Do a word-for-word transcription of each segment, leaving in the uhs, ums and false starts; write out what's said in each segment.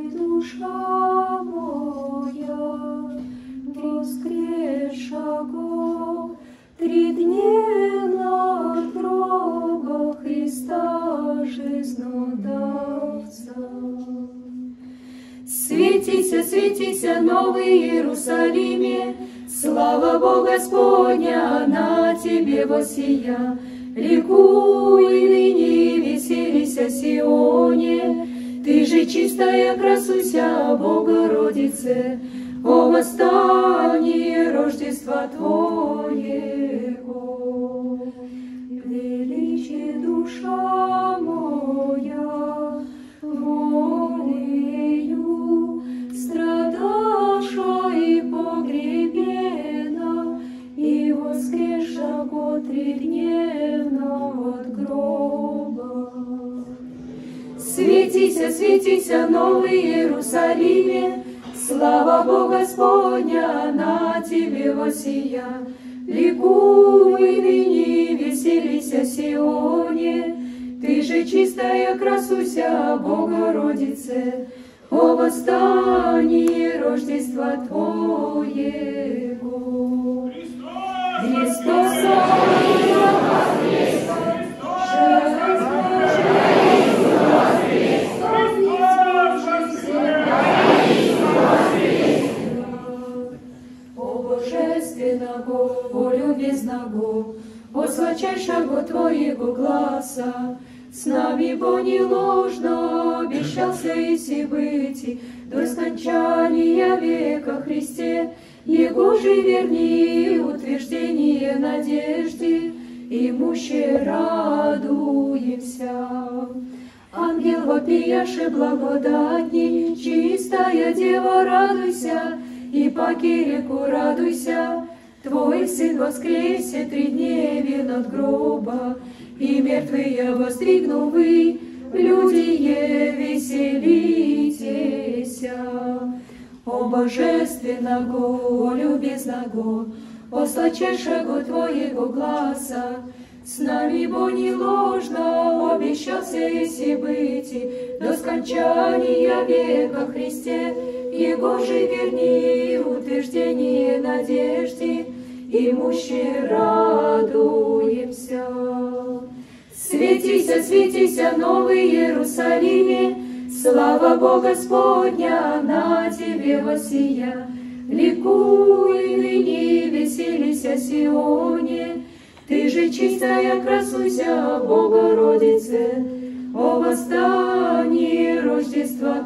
душа моя, воскресшего тридневно от гроба Христа жизнодавца. Светися, светися, Новый Иерусалиме, слава Бога Господня на тебе воссия. Ликуй ныне, веселися, Сионе, ты же чистая, красуйся, Богородице, о восстании Рождества Твоего. Величие душа моя, волею страдаша и погребена, и воскресшего тридневно от гроба. Светися, светися, Новый Иерусалиме, слава Бога Господня на тебе воссия. Ликуй ныне, веселися, Сионе, ты же чистая, красуйся, Богородице, о восстании Рождества Твоего. Христос, о божественного, о любезного, о сладчайшего Твоего гласа, с нами бо не ложно обещался иси быть до скончания века Христе, Его же верни утверждение надежды, и муще радуемся. Ангел вопияше благодатни, чистая Дева, радуйся, и паки реку радуйся, Твой Сын воскресе тридневен от гроба, и мертвые востригнувы, людие веселитеся. О божественного, о любезного, о сладчайшего Твоего гласа, с нами бо не ложно обещался иси быть до скончания века Христе, Его же верни утверждение надежды, и муще радуемся. Светися, светися, Новый Иерусалиме, слава Бога Господня на тебе воссия. Ликуй ныне, веселися, Сионе, ты же чистая, красуйся, Богородице, о восстании Рождества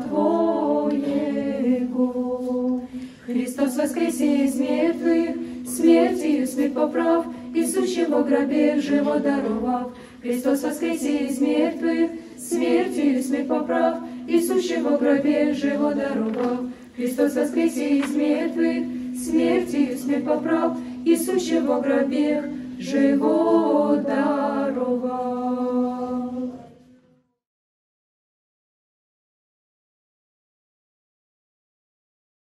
Твоего. Христос воскресе из мертвых, смертью смерть поправ, и сущего в гробе живот даровав. Христос воскресе из мертвых, смертью смерть поправ, и сущего в гробе живот даровав. Христос воскресе из мертвых, смертью смерть поправ, и сущего в гробе живот